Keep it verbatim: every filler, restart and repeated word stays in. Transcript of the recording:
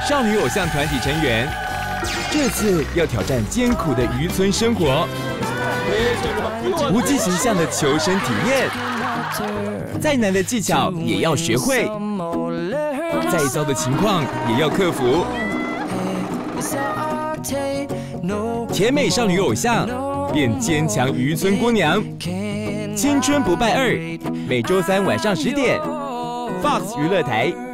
少女偶像团体成员，这次要挑战艰苦的渔村生活，无迹形象的求生体验，再难的技巧也要学会，再糟的情况也要克服。甜美少女偶像变坚强渔村姑娘，青春不败二，每周三晚上十点 ，Fox 娱乐台。